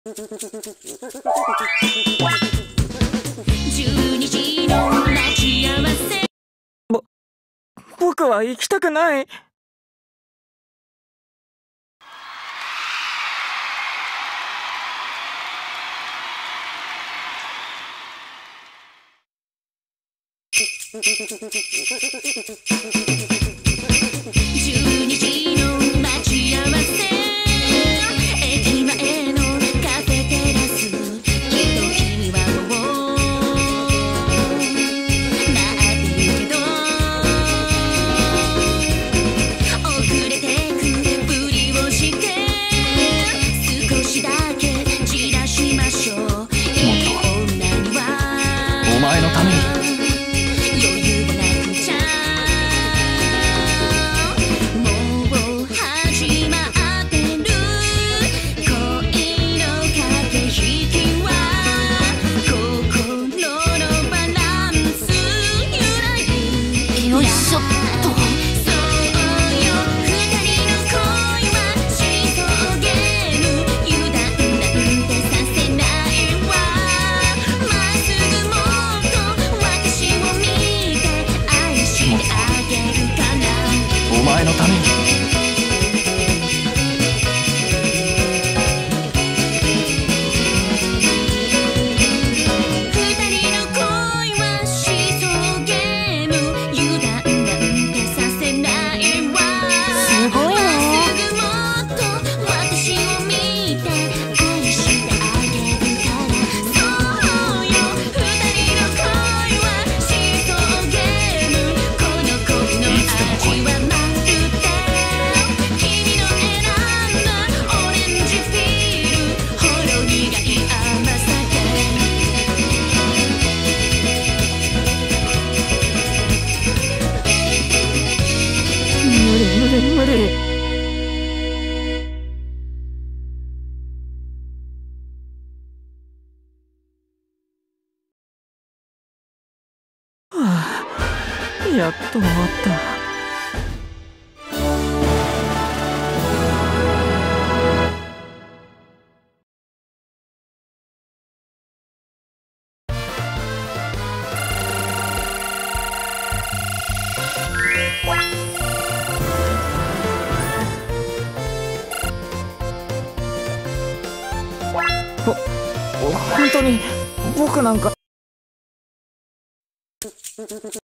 12時の待ち合わせ。 僕は行きたくない。 12時の待ち合わせ。駅前のカフェテラス。きっと君はもう待ってるけど、遅れてくふりをして少しだけじらしましょう。いい女にはお前のために。お前のために。無理。はあ、やっと終わった。本当に僕なんか。